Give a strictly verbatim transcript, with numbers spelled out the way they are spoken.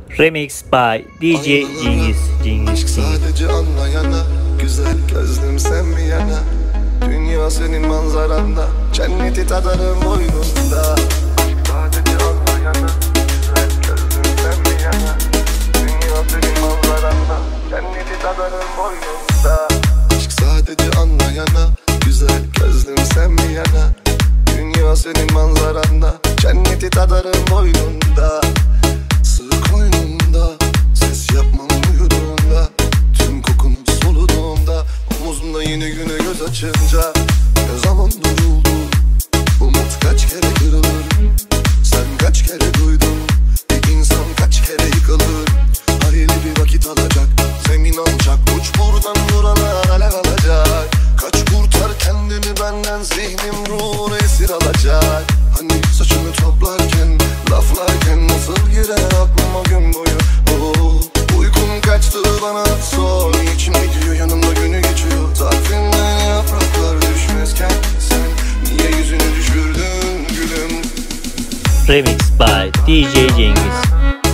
Remix by D J Cengiz. Cengiz. Sadece anlayana, güzel gözlüm sen mi yana? Dünya senin manzaranda, cenneti tadarım boynunda. Sadece anlayana, güzel gözlüm sen mi yana? Dünya senin manzaranda, cenneti tadarım boynunda. Aşk sadece anlayana, güzel gözlüm sen mi yana? Dünya senin manzaranda, cenneti tadarım boynunda. Sığ koynunda, ses yapmam uyuduğumda, tüm kokunu soluduğumda, omuzumda yine güne göz açınca. Ne zaman duruldu, umut kaç kere kırılır, sen kaç kere duydun, bir insan kaç kere yıkılır. Hayli bir vakit alacak, zemin alacak, uç buradan buralar alev alacak. Kaç kurtar kendini benden, zihnim ruhunu esir alacak. Hani saçını toplarken, laflarken nasıl girer aklıma gün boyu. Oh, uykum kaçtı bana sor, niçin gidiyor yanımda günü geçiyor. Takvimden yapraklar düşmezken sen niye yüzünü düşürdün gülüm? Remix by D J Cengiz.